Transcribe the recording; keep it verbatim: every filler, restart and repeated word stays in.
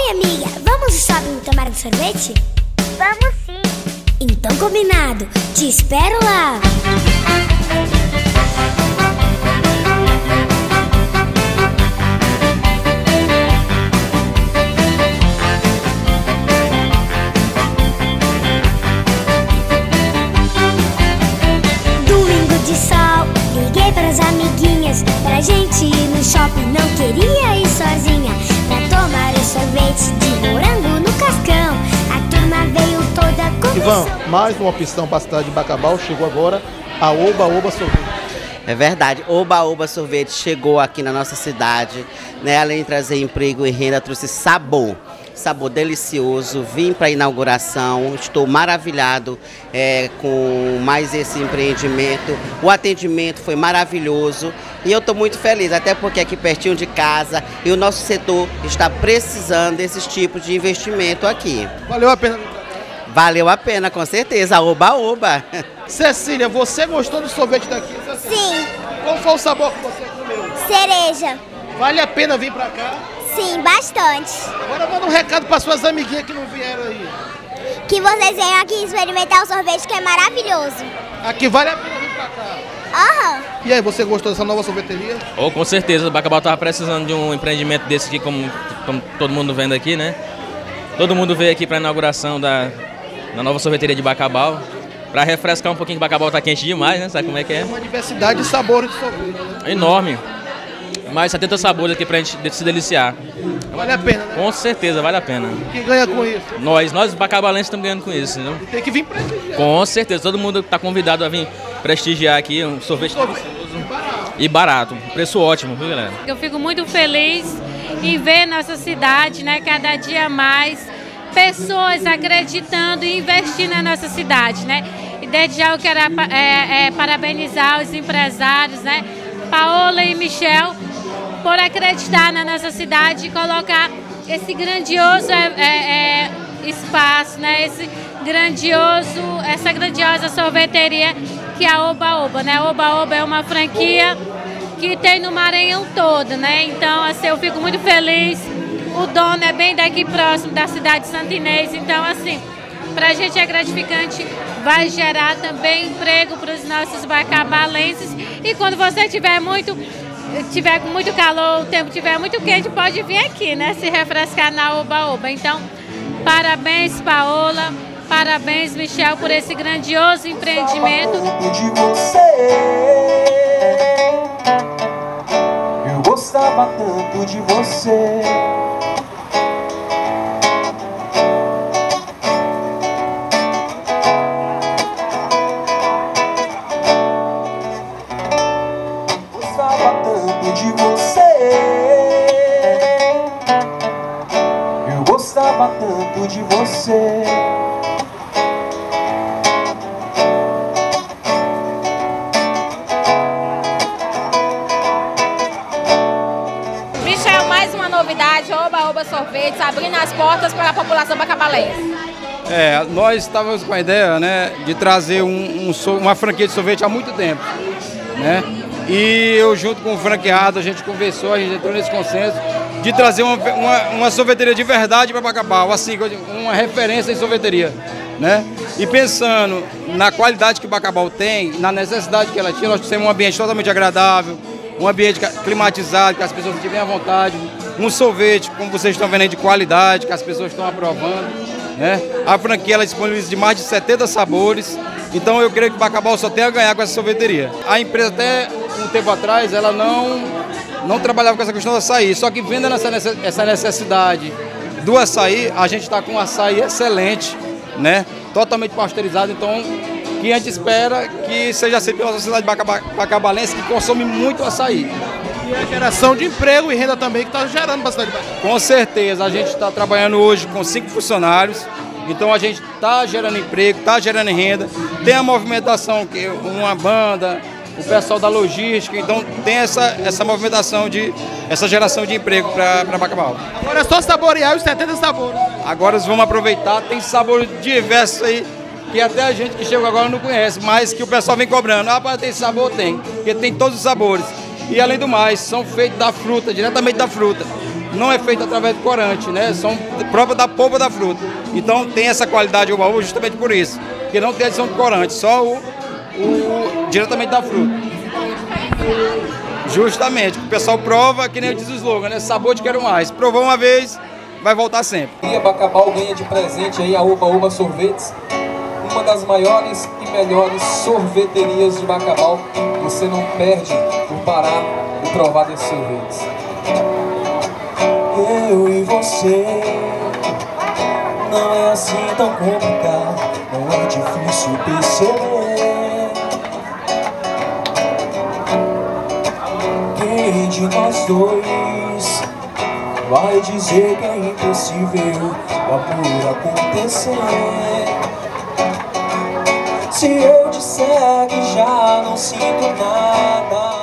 Ei, amiga, vamos no shopping tomar um sorvete? Vamos sim. Então combinado, te espero lá. Domingo de sol, liguei para as amiguinhas, pra gente ir no shopping, não queria ir sozinha. Pra tomar o sorvete de morango no cascão, a turma veio toda com Ivan, mais uma opção para a cidade de Bacabal, chegou agora a Oba Oba Sorvete. É verdade, Oba Oba Sorvete chegou aqui na nossa cidade, né? Além de trazer emprego e renda, trouxe sabor. Sabor delicioso, vim para a inauguração, estou maravilhado é, com mais esse empreendimento. O atendimento foi maravilhoso e eu estou muito feliz, até porque aqui pertinho de casa e o nosso setor está precisando desses tipos de investimento aqui. Valeu a pena? Valeu a pena, com certeza, Oba Oba. Cecília, você gostou do sorvete daqui? Cecília? Sim. Qual foi o sabor que você comeu? Cereja. Vale a pena vir para cá? Sim, bastante. Agora manda um recado para suas amiguinhas que não vieram aí. Que vocês venham aqui experimentar o sorvete, que é maravilhoso. Aqui vale a pena vir para cá. Aham. E aí, você gostou dessa nova sorveteria? Oh, com certeza, o Bacabal estava precisando de um empreendimento desse aqui, como, como todo mundo vendo aqui, né? Todo mundo veio aqui para a inauguração da, da nova sorveteria de Bacabal. Para refrescar um pouquinho, que Bacabal tá quente demais, né? Sabe como é que é? É uma diversidade de sabores de sorvete, né? Enorme. Mais setenta sabores aqui pra gente se deliciar. Vale a pena, né? Com certeza, vale a pena. Quem ganha com isso? Nós, nós bacabalenses estamos ganhando com isso, entendeu? Tem que vir prestigiar. Com certeza, todo mundo está convidado a vir prestigiar aqui um sorvete delicioso e barato. Preço ótimo, viu, galera? Eu fico muito feliz em ver nossa cidade, né, cada dia mais pessoas acreditando e investindo na nossa cidade, né? E desde já eu quero é, é, parabenizar os empresários, né, Paola e Michel, por acreditar na nossa cidade e colocar esse grandioso é, é, espaço, né? Esse grandioso, essa grandiosa sorveteria que é a Oba Oba, né? Oba Oba é uma franquia que tem no Maranhão todo, né? Então, assim, eu fico muito feliz. O dono é bem daqui próximo da cidade de Santo Inês, então, assim, pra gente é gratificante, vai gerar também emprego para os nossos bacabalenses. E quando você tiver muito tiver com muito calor, o tempo estiver muito quente, pode vir aqui, né? Se refrescar na Oba Oba. Então, parabéns, Paola, parabéns, Michel, por esse grandioso empreendimento. Eu gostava tanto de você. De você, eu gostava tanto de você. Michel, mais uma novidade, Oba Oba Sorvetes, abrindo as portas para a população bacabalense. É, nós estávamos com a ideia, né, de trazer um, um, uma franquia de sorvete há muito tempo, né? E eu, junto com o franqueado, a gente conversou, a gente entrou nesse consenso de trazer uma, uma, uma sorveteria de verdade para Bacabal, assim, uma referência em sorveteria, né? E pensando na qualidade que Bacabal tem, na necessidade que ela tinha, nós temos um ambiente totalmente agradável, um ambiente climatizado, que as pessoas tivem à vontade, um sorvete, como vocês estão vendo aí, de qualidade, que as pessoas estão aprovando, né? A franquia ela disponibiliza de mais de setenta sabores, então eu creio que Bacabal só tem a ganhar com essa sorveteria. A empresa até um tempo atrás, ela não, não trabalhava com essa questão do açaí, só que vendo essa necessidade do açaí, a gente está com um açaí excelente, né? Totalmente pasteurizado, então que a gente espera que seja aceito pela sociedade bacabalense, que consome muito açaí. E a geração de emprego e renda também que está gerando bastante. Com certeza, a gente está trabalhando hoje com cinco funcionários, então a gente está gerando emprego, está gerando renda, tem a movimentação, que uma banda, o pessoal da logística, então tem essa, essa movimentação, de, essa geração de emprego para Bacabal. Agora é só saborear os setenta sabores. Agora vamos aproveitar, tem sabores diversos aí, que até a gente que chegou agora não conhece, mas que o pessoal vem cobrando. Ah, para ter sabor, tem, porque tem todos os sabores. E além do mais, são feitos da fruta, diretamente da fruta. não é feito através do corante, né? São próprias da polpa da fruta. Então tem essa qualidade de uva-uva justamente por isso, porque não tem adição de corante, só o, o diretamente da fruta. Justamente, o pessoal prova, que nem diz o slogan, né? Sabor de quero mais. Provou uma vez, vai voltar sempre. E a Bacabal ganha de presente aí a Oba Oba Sorvetes, uma das maiores e melhores sorveterias de Bacabal. Você não perde por parar e provar desses sorvetes. Eu e você, não é assim tão complicado, não é difícil perceber. Quem de nós dois vai dizer que é impossível o amor acontecer? Se eu disser que já não sinto nada,